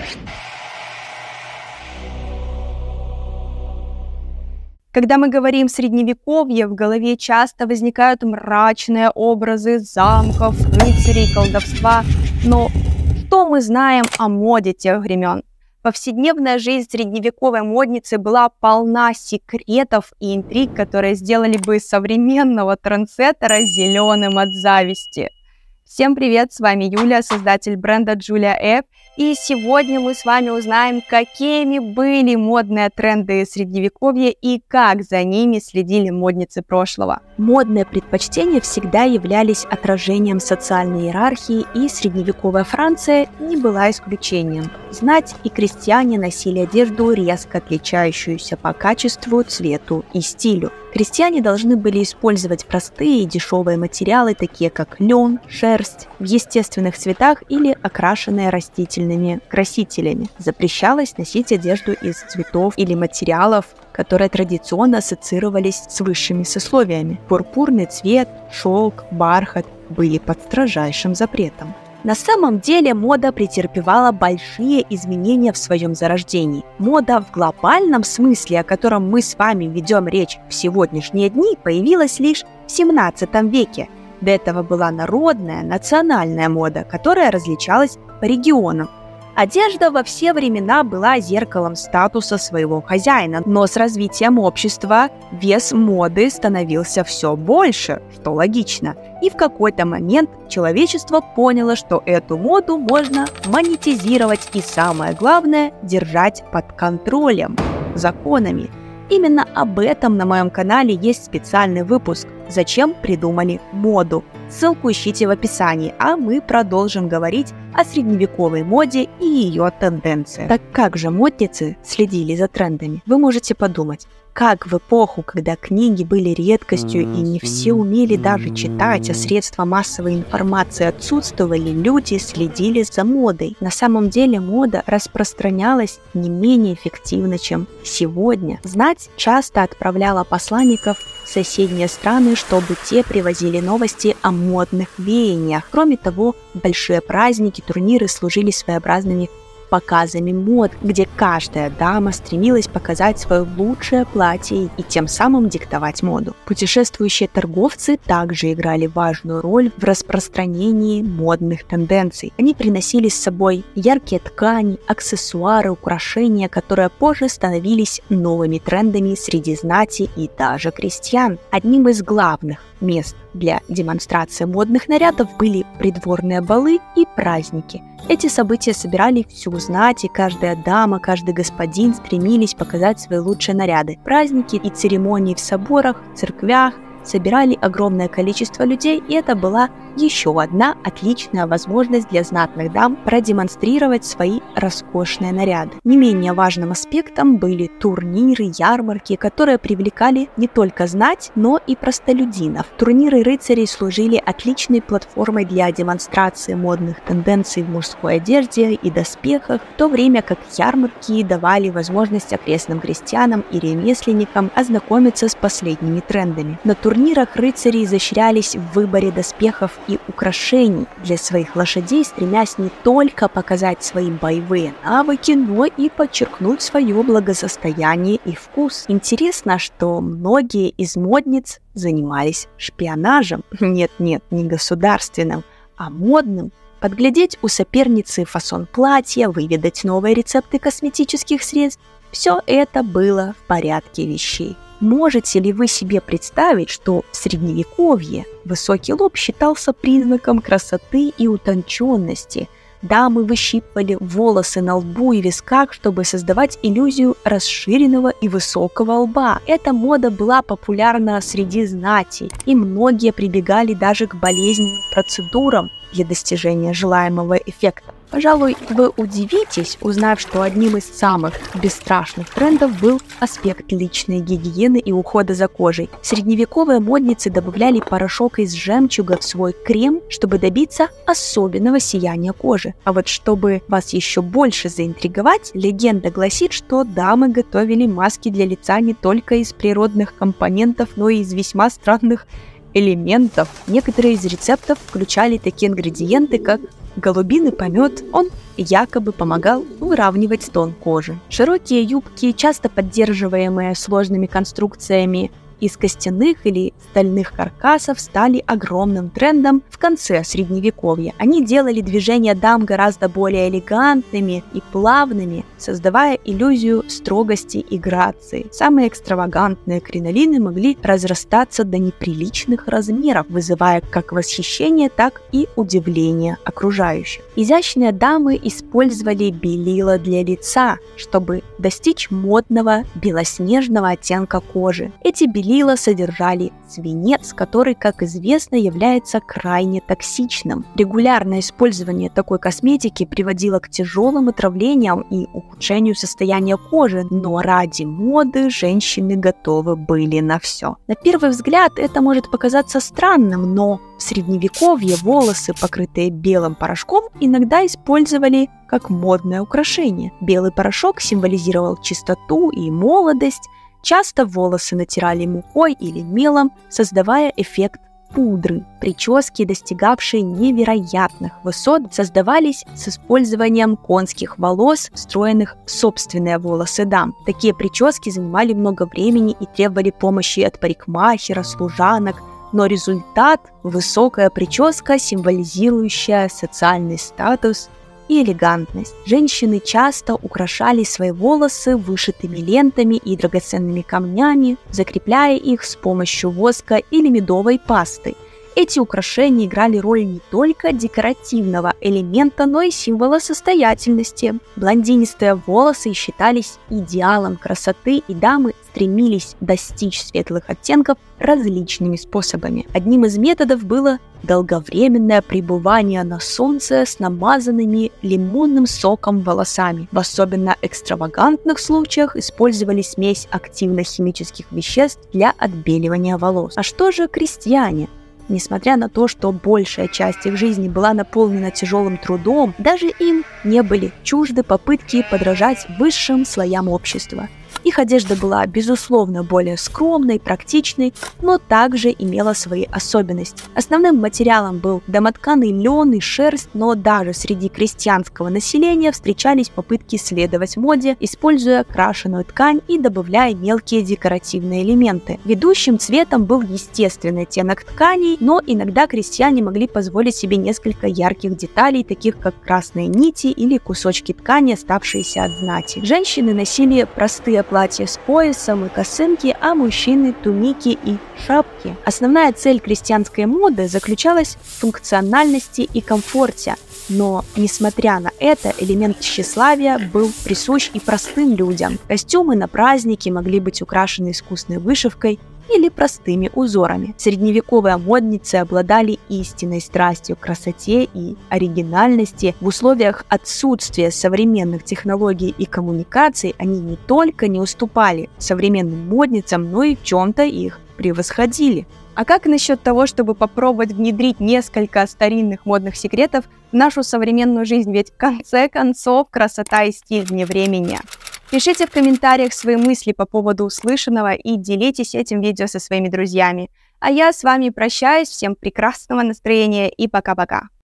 Когда мы говорим «средневековье», в голове часто возникают мрачные образы замков, рыцарей, колдовства. Но что мы знаем о моде тех времен? Повседневная жизнь средневековой модницы была полна секретов и интриг, которые сделали бы современного трендсеттера зеленым от зависти. Всем привет, с вами Юля, создатель бренда Julia App, и сегодня мы с вами узнаем, какими были модные тренды средневековья и как за ними следили модницы прошлого. Модные предпочтения всегда являлись отражением социальной иерархии, и средневековая Франция не была исключением. Знать и крестьяне носили одежду, резко отличающуюся по качеству, цвету и стилю. Крестьяне должны были использовать простые и дешевые материалы, такие как лен, шерсть, в естественных цветах или окрашенные растительными красителями. Запрещалось носить одежду из цветов или материалов, которые традиционно ассоциировались с высшими сословиями. Пурпурный цвет, шелк, бархат были под строжайшим запретом. На самом деле мода претерпевала большие изменения в своем зарождении. Мода в глобальном смысле, о котором мы с вами ведем речь в сегодняшние дни, появилась лишь в 17 веке. До этого была народная, национальная мода, которая различалась по регионам. Одежда во все времена была зеркалом статуса своего хозяина, но с развитием общества вес моды становился все больше, что логично. И в какой-то момент человечество поняло, что эту моду можно монетизировать и, самое главное, держать под контролем, законами. Именно об этом на моем канале есть специальный выпуск «Зачем придумали моду?». Ссылку ищите в описании, а мы продолжим говорить о средневековой моде и ее тенденциях. Так как же модницы следили за трендами? Вы можете подумать, как в эпоху, когда книги были редкостью и не все умели даже читать, а средства массовой информации отсутствовали, люди следили за модой. На самом деле мода распространялась не менее эффективно, чем сегодня. Знать часто отправляла посланников в соседние страны, чтобы те привозили новости о модных веяниях. Кроме того, большие праздники, турниры служили своеобразными показами мод, где каждая дама стремилась показать свое лучшее платье и тем самым диктовать моду. Путешествующие торговцы также играли важную роль в распространении модных тенденций. Они приносили с собой яркие ткани, аксессуары, украшения, которые позже становились новыми трендами среди знати и даже крестьян. Одним из главных мест для демонстрации модных нарядов были придворные балы и праздники. Эти события собирали всю знать, и каждая дама, каждый господин стремились показать свои лучшие наряды. Праздники и церемонии в соборах, церквях собирали огромное количество людей, и это была еще одна отличная возможность для знатных дам продемонстрировать свои роскошные наряды. Не менее важным аспектом были турниры, ярмарки, которые привлекали не только знать, но и простолюдинов. Турниры рыцарей служили отличной платформой для демонстрации модных тенденций в мужской одежде и доспехах, в то время как ярмарки давали возможность окрестным крестьянам и ремесленникам ознакомиться с последними трендами. На турнирах рыцари изощрялись в выборе доспехов и украшений для своих лошадей, стремясь не только показать свои боевые навыки, но и подчеркнуть свое благосостояние и вкус. Интересно, что многие из модниц занимались шпионажем. Нет-нет, не государственным, а модным. Подглядеть у соперницы фасон платья, выведать новые рецепты косметических средств – все это было в порядке вещей. Можете ли вы себе представить, что в Средневековье высокий лоб считался признаком красоты и утонченности? Дамы выщипывали волосы на лбу и висках, чтобы создавать иллюзию расширенного и высокого лба. Эта мода была популярна среди знати, и многие прибегали даже к болезненным процедурам для достижения желаемого эффекта. Пожалуй, вы удивитесь, узнав, что одним из самых бесстрашных трендов был аспект личной гигиены и ухода за кожей. Средневековые модницы добавляли порошок из жемчуга в свой крем, чтобы добиться особенного сияния кожи. А вот чтобы вас еще больше заинтриговать, легенда гласит, что дамы готовили маски для лица не только из природных компонентов, но и из весьма странных элементов. Некоторые из рецептов включали такие ингредиенты, как голубиный помет. Он якобы помогал выравнивать тон кожи. Широкие юбки, часто поддерживаемые сложными конструкциями из костяных или стальных каркасов, стали огромным трендом в конце Средневековья. Они делали движения дам гораздо более элегантными и плавными, создавая иллюзию строгости и грации. Самые экстравагантные кринолины могли разрастаться до неприличных размеров, вызывая как восхищение, так и удивление окружающих. Изящные дамы использовали белила для лица, чтобы достичь модного белоснежного оттенка кожи. Эти белила содержали свинец, который, как известно, является крайне токсичным. Регулярное использование такой косметики приводило к тяжелым отравлениям и ухудшению состояния кожи, но ради моды женщины готовы были на все. На первый взгляд это может показаться странным, но в Средневековье волосы, покрытые белым порошком, иногда использовали как модное украшение. Белый порошок символизировал чистоту и молодость. Часто волосы натирали мукой или мелом, создавая эффект пудры. Прически, достигавшие невероятных высот, создавались с использованием конских волос, встроенных в собственные волосы дам. Такие прически занимали много времени и требовали помощи от парикмахера, служанок, но результат – высокая прическа, символизирующая социальный статус и элегантность. Женщины часто украшали свои волосы вышитыми лентами и драгоценными камнями, закрепляя их с помощью воска или медовой пасты. Эти украшения играли роль не только декоративного элемента, но и символа состоятельности. Блондинистые волосы считались идеалом красоты, и дамы стремились достичь светлых оттенков различными способами. Одним из методов было долговременное пребывание на солнце с намазанными лимонным соком волосами. В особенно экстравагантных случаях использовали смесь активных химических веществ для отбеливания волос. А что же крестьяне? Несмотря на то, что большая часть их жизни была наполнена тяжелым трудом, даже им не были чужды попытки подражать высшим слоям общества. Их одежда была, безусловно, более скромной, практичной, но также имела свои особенности. Основным материалом был домотканый лен и шерсть, но даже среди крестьянского населения встречались попытки следовать моде, используя крашеную ткань и добавляя мелкие декоративные элементы. Ведущим цветом был естественный оттенок тканей, но иногда крестьяне могли позволить себе несколько ярких деталей, таких как красные нити или кусочки ткани, оставшиеся от знати. Женщины носили простые платья с поясом и косынки, а мужчины – туники и шапки. Основная цель крестьянской моды заключалась в функциональности и комфорте, но, несмотря на это, элемент тщеславия был присущ и простым людям. Костюмы на праздники могли быть украшены искусной вышивкой или простыми узорами. Средневековые модницы обладали истинной страстью к красоте и оригинальности. В условиях отсутствия современных технологий и коммуникаций они не только не уступали современным модницам, но и в чем-то их превосходили. А как насчет того, чтобы попробовать внедрить несколько старинных модных секретов в нашу современную жизнь? Ведь в конце концов красота и стиль вне времени. Пишите в комментариях свои мысли по поводу услышанного и делитесь этим видео со своими друзьями. А я с вами прощаюсь, всем прекрасного настроения и пока-пока.